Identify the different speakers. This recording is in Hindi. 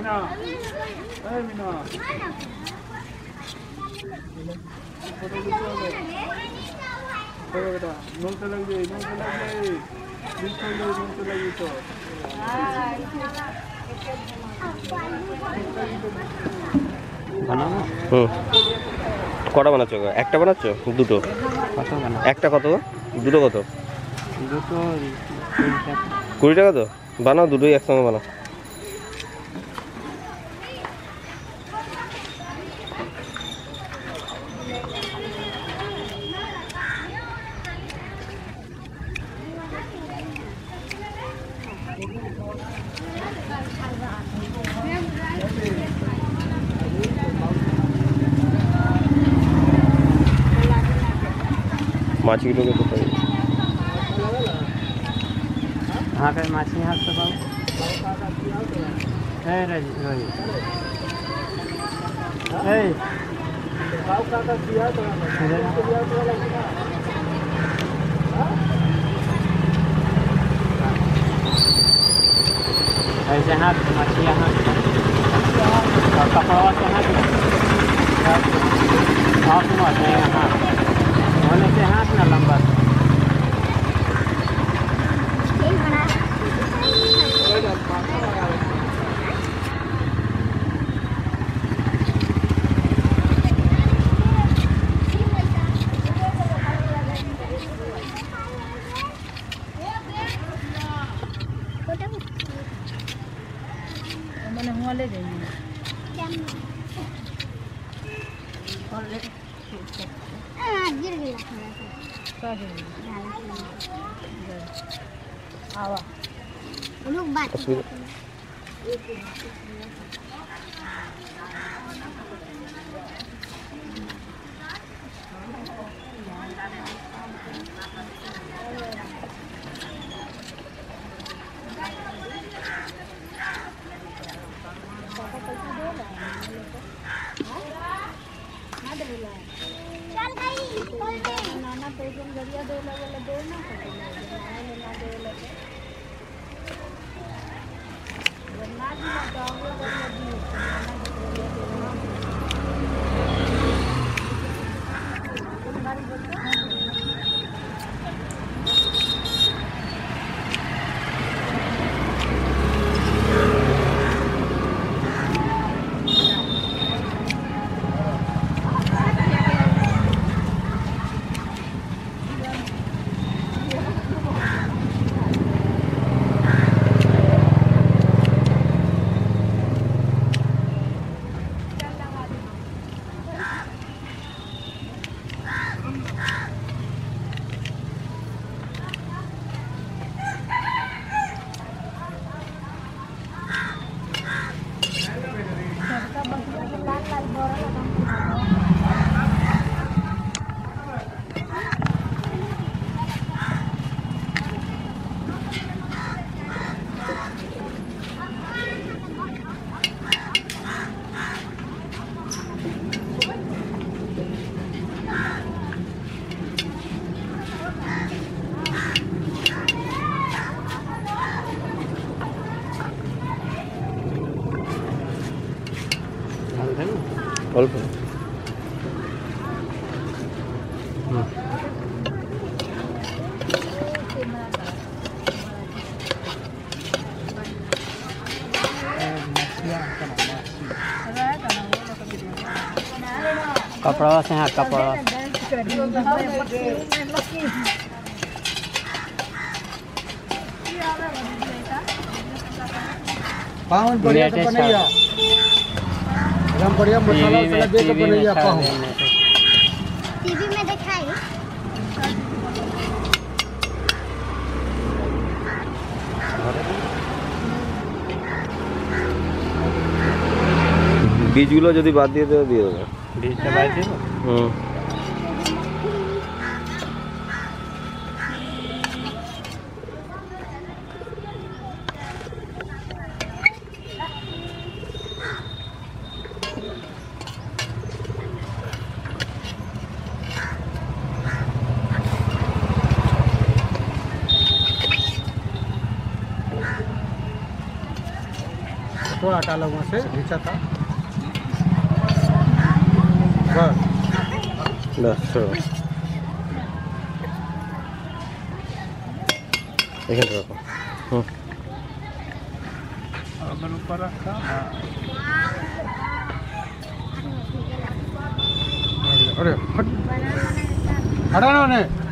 Speaker 1: मीना मीना बेटा नोल से लग जाए नोल से लग जाए नोल से लगी तो
Speaker 2: কটা বানাচ্ছ? একটা বানাচ্ছ? দুটো? একটা কত? দুটো কত?
Speaker 3: দুটো
Speaker 2: 20 টাকা তো? বানাও দুটোই একসঙ্গে বানাও। माछी लोग तो
Speaker 3: हाँ पे माछी हाथ से बाबू है रही है
Speaker 1: बाव का दिया तो
Speaker 3: ऐसे हाथ से माछी हाथ और कपड़ा से हाथ हाथ में हाथ होने से हाथ ना लंबा
Speaker 4: मैंने हुआ ले जाएंगे गिर गया आवा लोग बात चल गई नाना तो एकदम गरिया दे लगे दे ना ना दे लगे ना भी लगाओगे गरिया दी नाना गरिया दे
Speaker 2: अल्प
Speaker 3: कपड़ा से हाँ कपड़ा
Speaker 1: पावन बढ़िया तो बनैया एकदम बढ़िया मसाला वसाला दे के बनैया पावन
Speaker 4: टीवी में दिखाई
Speaker 2: বীজগুলো যদি বাদ দিয়ে দেওয়া দিয়ে দেবে
Speaker 3: বীজটা বাদ দিয়ে
Speaker 1: थोड़ा हटा लो वहाँ से, नीचा था बस।
Speaker 2: बस छोड़ो, এখানে রাখো। হুম,
Speaker 3: अगर ऊपर रखा
Speaker 1: अरे हट, हटाना उन्हें।